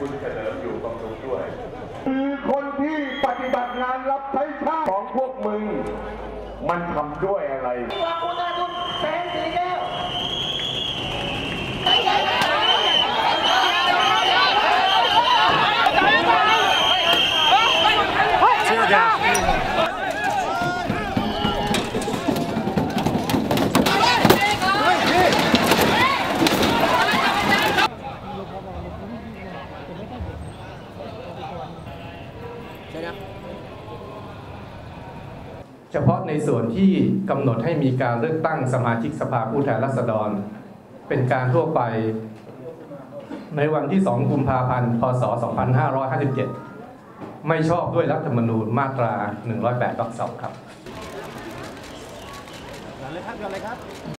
คุณเฉลิมอยู่บำรุงด้วยคือคนที่ปฏิบัติงานรับใช้ชาติของพวกมึงมันทำด้วยอะไรวางคุณทุนแสนสีแก้วเฉพาะในส่วนที่กำหนดให้มีการเลือกตั้งสมาชิกสภาผู้แทนราษฎรเป็นการทั่วไปในวันที่ 2 กุมภาพันธ์ พ.ศ. 2557 ไม่ชอบด้วยรัฐธรรมนูญมาตรา 108 วรรค 2 ครับ